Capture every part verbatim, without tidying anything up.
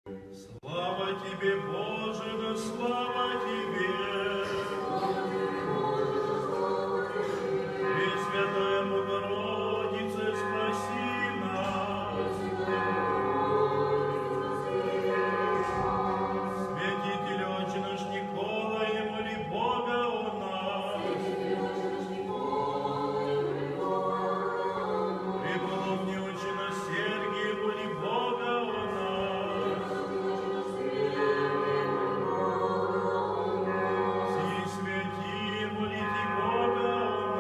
Слава тебе, Боже, да слава тебе! Пресвятая Богородице, спаси нас! Святитель Отче наш Николай, моли Бога о нас! Преподобный Отче наш Сергий, моли Бога о нас! Все святые, молите Бога о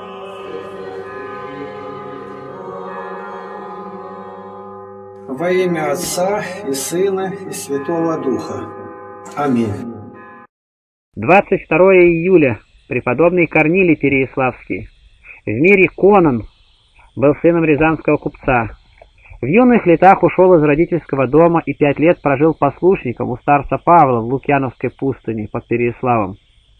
нас! Во имя Отца и Сына и Святого Духа. Аминь. двадцать второе июля. Преподобный Корнилий Переяславский. В мире Конан был сыном рязанского купца. В юных летах ушел из родительского дома и пять лет прожил послушником у старца Павла в Лукьяновской пустыне под Переяславом.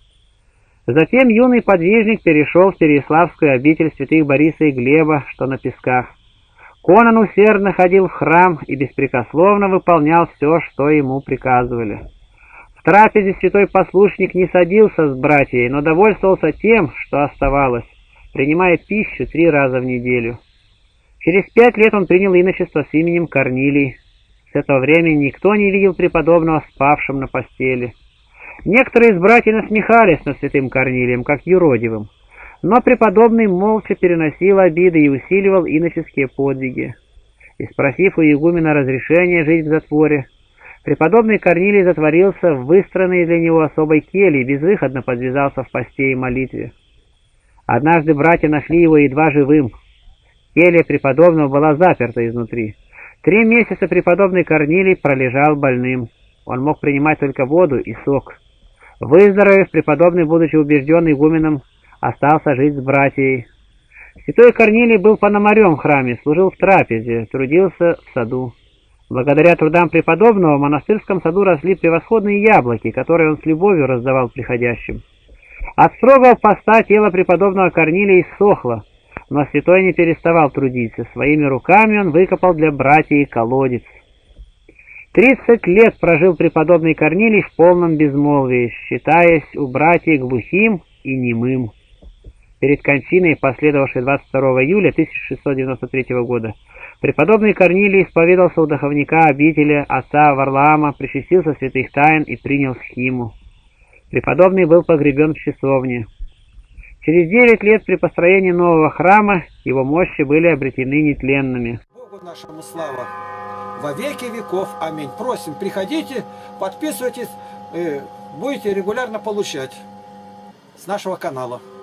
Затем юный подвижник перешел в Переяславскую обитель святых Бориса и Глеба, что на Песках. Конан усердно ходил в храм и беспрекословно выполнял все, что ему приказывали. В трапезе святой послушник не садился с братьями, но довольствовался тем, что оставалось, принимая пищу три раза в неделю. Через пять лет он принял иночество с именем Корнилий. С этого времени никто не видел преподобного спавшим на постели. Некоторые из братьев насмехались над святым Корнилием, как юродивым, но преподобный молча переносил обиды и усиливал иноческие подвиги. И спросив у игумена разрешения жить в затворе, преподобный Корнилий затворился в выстроенной для него особой келье и безвыходно подвязался в посте и молитве. Однажды братья нашли его едва живым. Келья преподобного была заперта изнутри. Три месяца преподобный Корнилий пролежал больным. Он мог принимать только воду и сок. Выздоровев, преподобный, будучи убежден игуменом, остался жить с братьей. Святой Корнилий был пономарем в храме, служил в трапезе, трудился в саду. Благодаря трудам преподобного в монастырском саду росли превосходные яблоки, которые он с любовью раздавал приходящим. От строгого поста тело преподобного Корнилия иссохло, но святой не переставал трудиться. Своими руками он выкопал для братьев колодец. Тридцать лет прожил преподобный Корнилий в полном безмолвии, считаясь у братьев глухим и немым. Перед кончиной, последовавшей двадцать второго июля тысяча шестьсот девяносто третьего года, преподобный Корнилий исповедался у духовника обители отца Варлаама, причастился святых тайн и принял схиму. Преподобный был погребен в часовне. Через девять лет при построении нового храма его мощи были обретены нетленными. Богу нашему слава! Во веки веков. Аминь. Просим, приходите, подписывайтесь, будете регулярно получать с нашего канала.